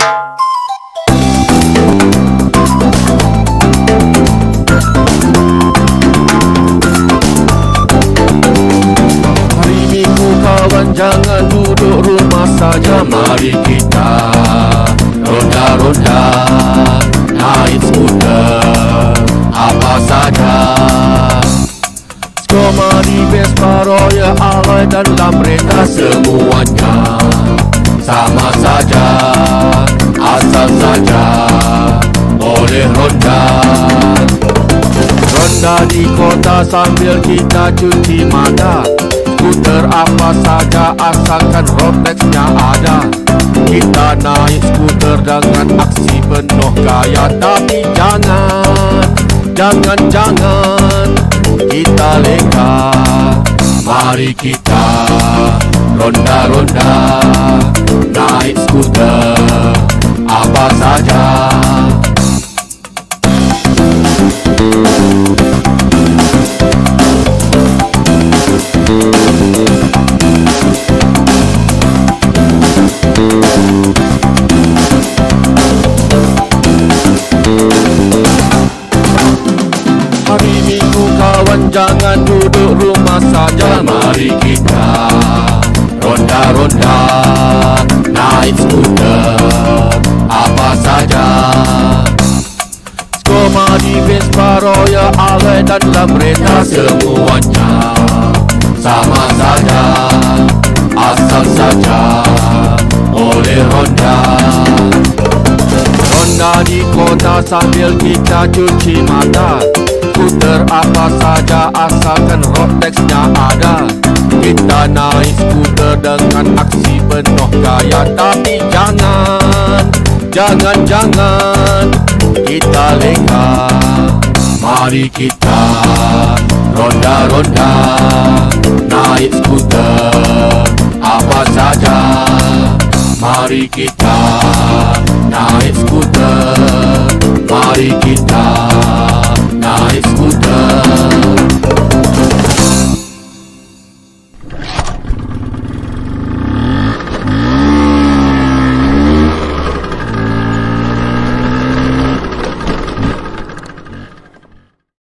Hari Minggu kawan jangan duduk rumah saja, mari kita ronda-ronda naik skuter apa saja. Mari Vespa, Royal, Aloy dan Lambretta, semuanya sama saja, asal saja boleh ronda. Ronda di kota sambil kita cuci mata, skuter apa saja asalkan Rolex-nya ada. Kita naik skuter dengan aksi penuh gaya, tapi jangan kita leka. Mari kita ronda-ronda naik skuter apa saja. Hari Minggu kawan jangan duduk rumah saja, mari kita ronda-ronda naik skuter apa saja. Mari Vespa, Royal, Aloy dan Lambretta, semuanya sama saja, asal saja boleh ronda. Ronda di kota sambil kita cuci mata, skuter apa saja asalkan Rolex-nya ada. Kita naik skuter dengan aksi penuh gaya, tapi jangan kita leka. Mari kita ronda-ronda naik skuter apa saja. Mari kita naik skuter, mari kita